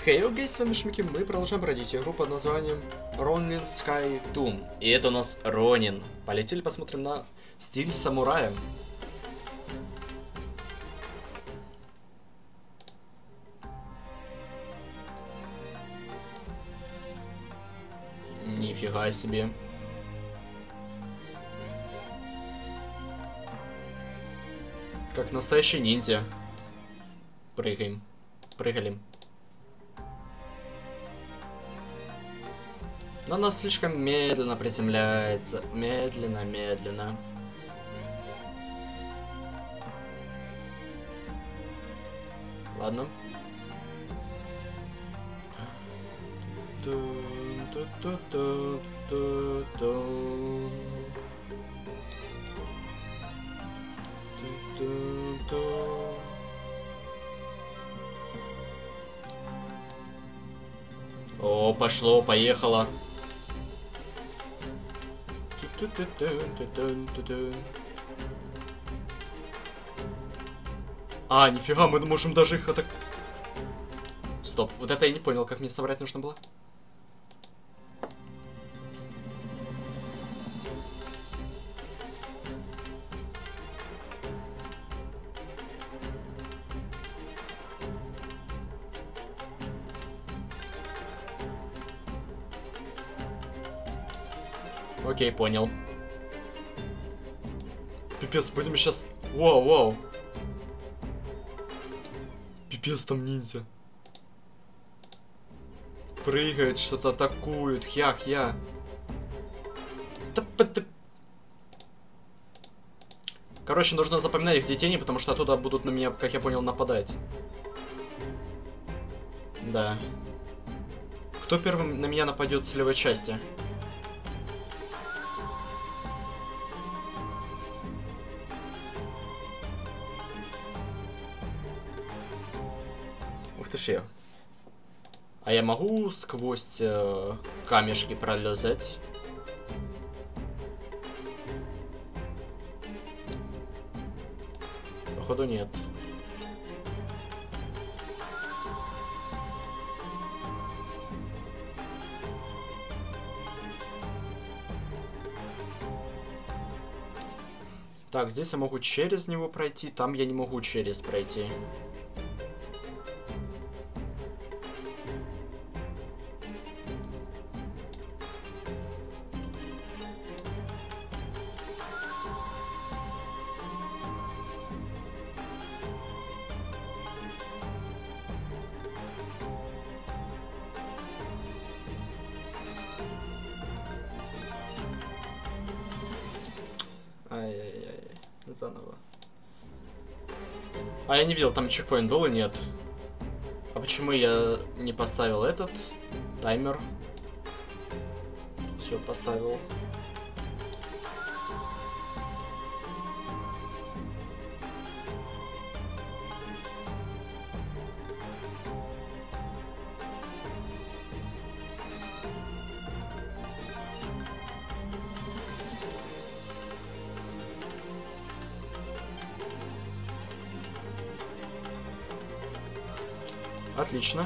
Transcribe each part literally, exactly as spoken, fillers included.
Хей, окей, с вами Шмики, мы продолжаем бродить игру под названием Ronin Sky Tomb. И это у нас Ронин. Полетели посмотрим на стиль самурая. Нифига себе. Как настоящий ниндзя. Прыгаем. Прыгали. Но она слишком медленно приземляется. Медленно, медленно. Ладно. О, пошло, поехало. А, нифига, мы можем даже их атак... Стоп, вот это я не понял, как мне собрать нужно было. Окей, понял. Пипец, будем сейчас... Вау, вау. Пипец, там ниндзя. Прыгает, что-то атакуют. Хя-хя. Короче, нужно запоминать их детей, потому что оттуда будут на меня, как я понял, нападать. Да. Кто первым на меня нападет с левой части? Ух ты ж я. А я могу сквозь э, камешки пролезать? Походу нет. Так, здесь я могу через него пройти, там я не могу через пройти. Ай-яй-яй, заново. А я не видел, там чекпоинт был и нет. А почему я не поставил этот таймер? Все, поставил. Отлично.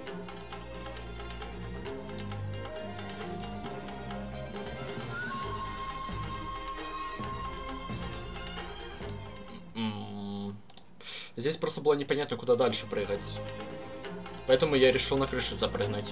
М-м-м. Здесь просто было непонятно, куда дальше прыгать. Поэтому я решил на крышу запрыгнуть.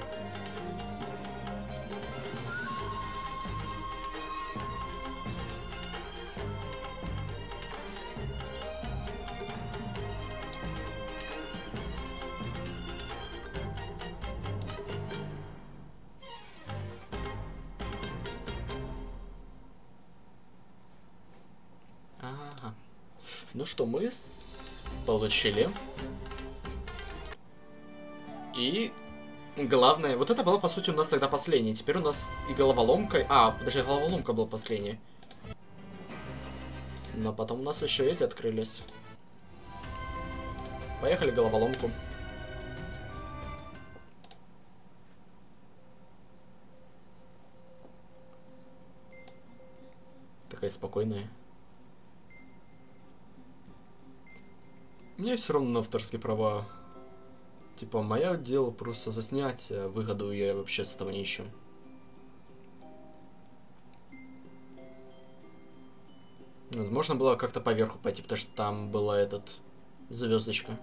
Ага. Ну что, мы получили. И главное, вот это было по сути у нас тогда последнее. Теперь у нас и головоломка. А, даже головоломка была последняя. Но потом у нас еще эти открылись. Поехали головоломку. Такая спокойная. Мне все равно на авторские права. Типа, мое дело просто заснять, а выгоду я вообще с этого не ищу. Ну, можно было как-то поверху пойти, потому что там была этот звездочка.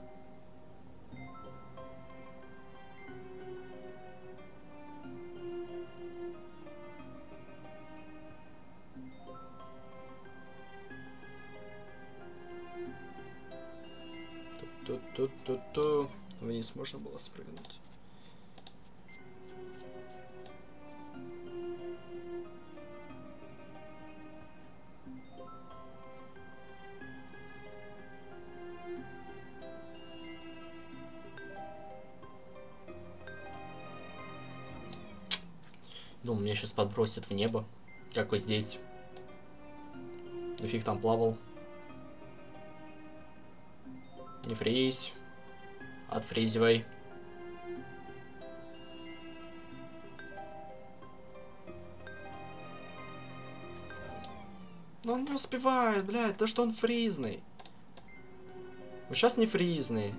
Ту-ту-ту-ту-ту. Вниз можно было спрыгнуть. Думаю, меня сейчас подбросит в небо. Как вот здесь. Ну фиг там плавал. Не фриз. Отфризивай. Но он не успевает, блядь, да что он фризный. Вот сейчас не фризный.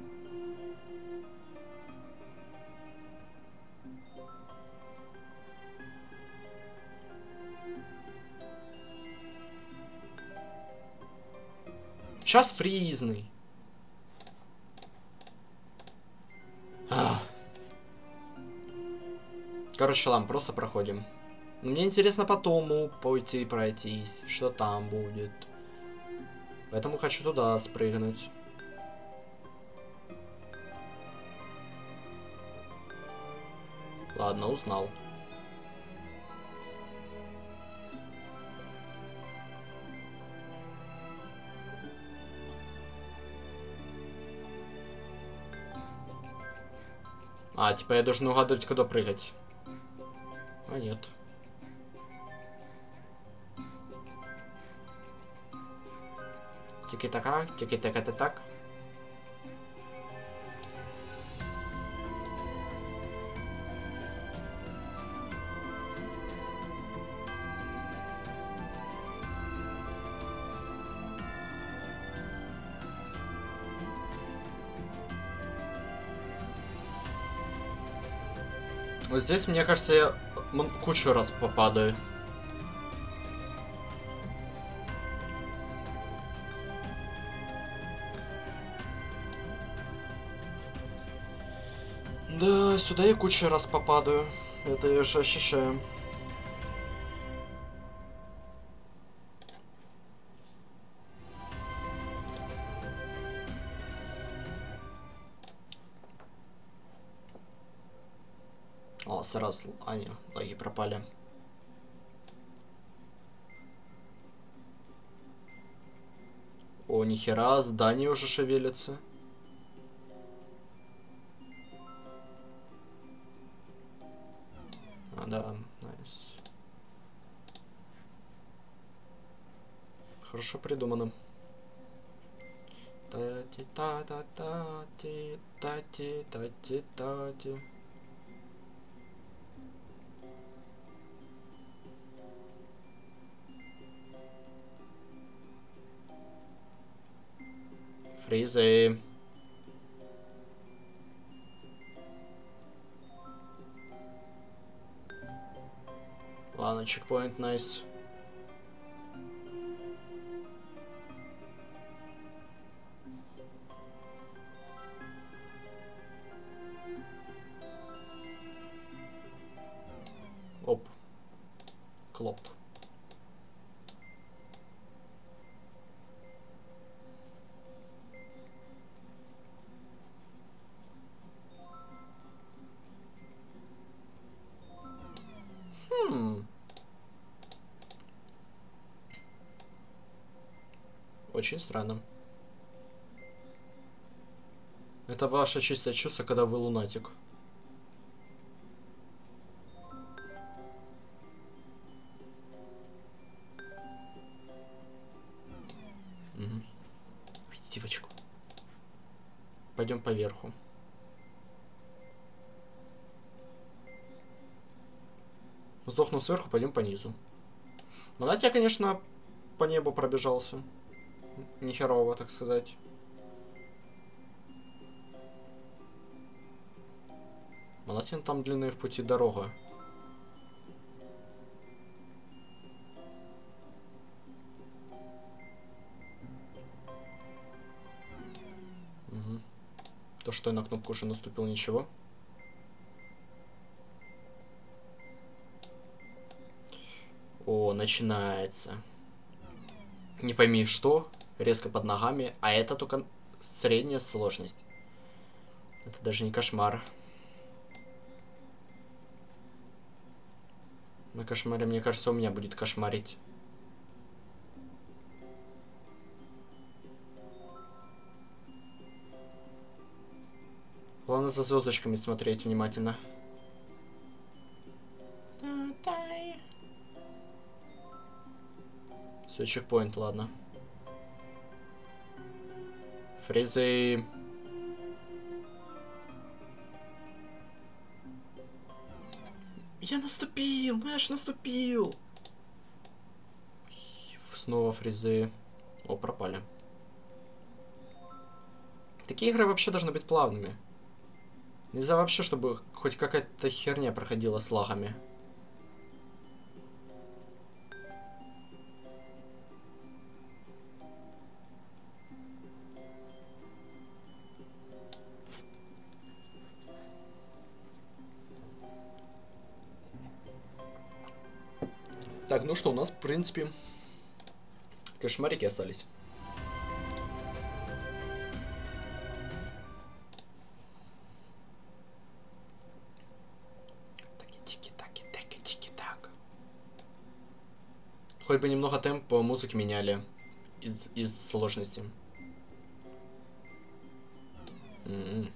Сейчас фризный. Ах. Короче, ладно, просто проходим. Мне интересно потом пойти и пройтись, что там будет. Поэтому хочу туда спрыгнуть. Ладно, узнал. А, типа я должен угадывать, куда прыгать. А, нет. Тики-така, тики-така-та-так. Вот здесь, мне кажется, я кучу раз попадаю. Да, сюда я кучу раз попадаю. Это я же ощущаю. О, сразу... А, не, лаги пропали. О, нихера, здание уже шевелится. А, да, найс. Хорошо придумано. Та-ти-та-та-та-ти-та-ти-та-ти-та-ти. Фризы. Ладно, чекпоинт, найс. Оп. Клоп. Хм. Очень странно. Это ваше чистое чувство, когда вы лунатик. Угу. Девочку. Пойдем по верху. Сдохнув сверху, пойдем по низу. Монат я, конечно, по небу пробежался. Нехерово, так сказать. нахрен там длинная в пути дорога? Угу. То, что я на кнопку уже наступил, ничего. О, начинается. Не пойми что, резко под ногами, а это только средняя сложность. Это даже не кошмар. На кошмаре, мне кажется, у меня будет кошмарить. Главное за звездочками смотреть внимательно. Все, чекпоинт, ладно. Фризы. Я наступил! Ну я ж наступил! Снова фризы. О, пропали. Такие игры вообще должны быть плавными. Нельзя вообще, чтобы хоть какая-то херня проходила с лагами. Так, ну что, у нас, в принципе, кошмарики остались. Таки-тики-таки-таки-тики-так. Хоть бы немного темпа музыки меняли из, из сложности. М-м.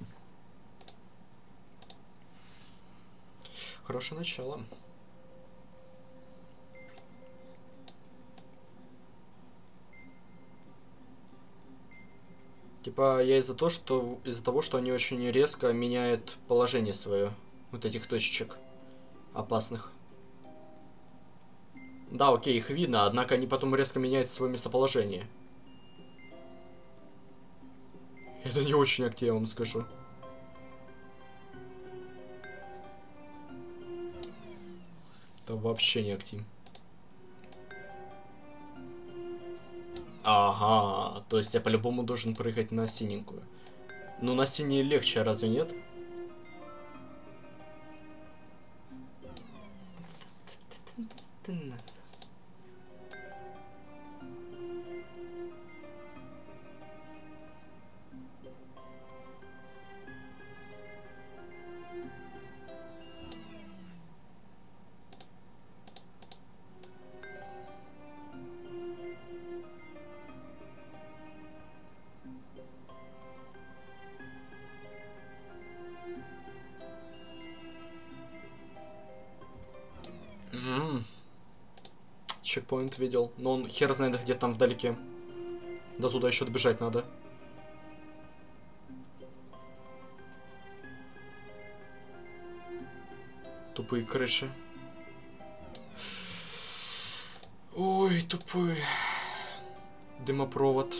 Хорошее начало. Типа я из-за того, что из-за того, что они очень резко меняют положение свое, вот этих точечек опасных. Да, окей, их видно, однако они потом резко меняют свое местоположение. Это не очень активно, я вам скажу. Это вообще не актив. Ага, то есть я по-любому должен прыгать на синенькую. Ну, на синей легче, разве нет? Чекпоинт видел, но он хер знает где там вдалеке. До туда еще добежать надо. Тупые крыши. Ой, тупой. Дымопровод.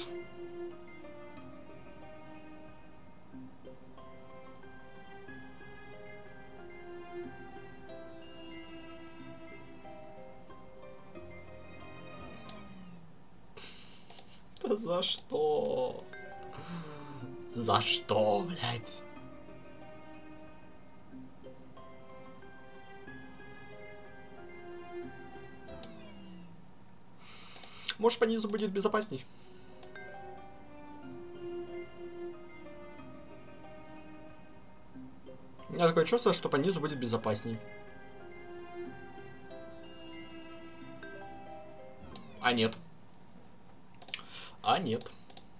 Да за что? За что, блядь? Может, по низу будет безопасней? У меня такое чувство, что по низу будет безопасней. А нет. А нет.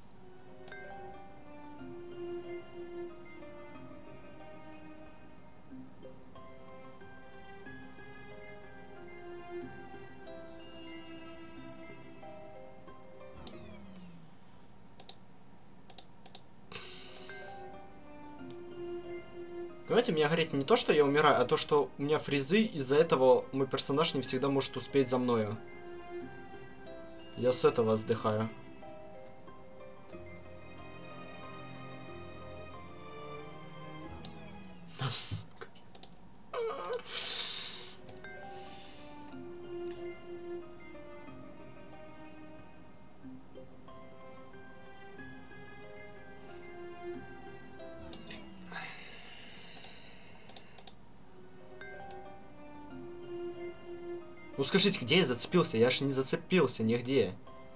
Понимаете, меня говорит не то, что я умираю, а то, что у меня фризы, из-за этого мой персонаж не всегда может успеть за мною. Я с этого сдыхаю. Нас. Ну скажите, где я зацепился? Я ж не зацепился нигде.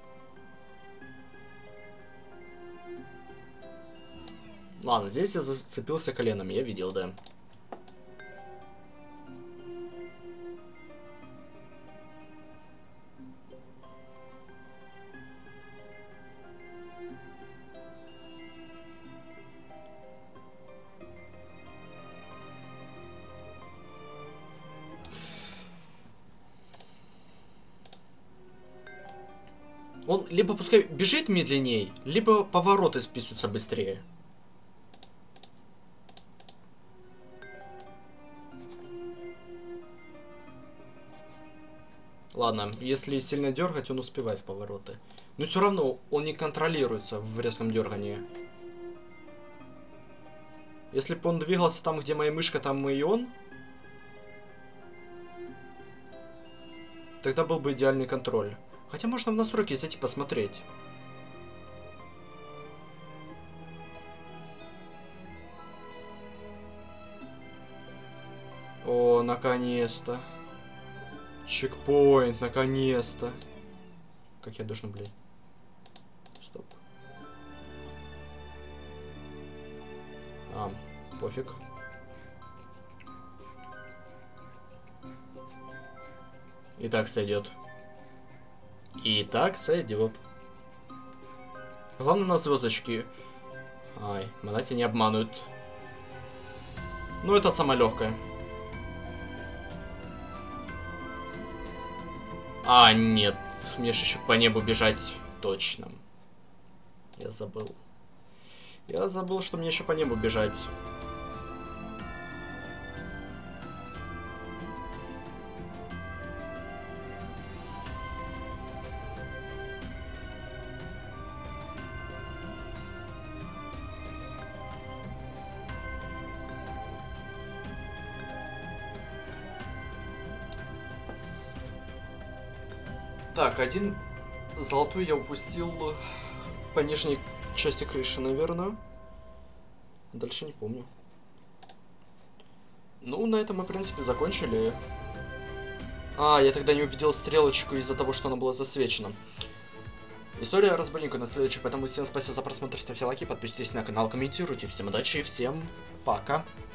Ладно, здесь я зацепился коленом, я видел, да. Он либо пускай бежит медленней, либо повороты списываются быстрее. Ладно, если сильно дергать, он успевает в повороты. Но все равно он не контролируется в резком дергании. Если бы он двигался там, где моя мышка, там и он, тогда был бы идеальный контроль. Хотя можно в настройки зайти посмотреть. О, наконец-то. Чекпоинт, наконец-то. Как я должен, блядь? Стоп. А, пофиг. И так сойдет. И так сойдет. Главное на звездочки. Ай, монати не обманут. Ну, это самое легкое. А, нет. Мне же еще по небу бежать. Точно. Я забыл. Я забыл, что мне еще по небу бежать. Так, один золотой я упустил по нижней части крыши, наверное. Дальше не помню. Ну, на этом мы, в принципе, закончили. А, я тогда не увидел стрелочку из-за того, что она была засвечена. История разбойника на следующий, поэтому всем спасибо за просмотр, ставьте лайки, подписывайтесь на канал, комментируйте. Всем удачи и всем пока.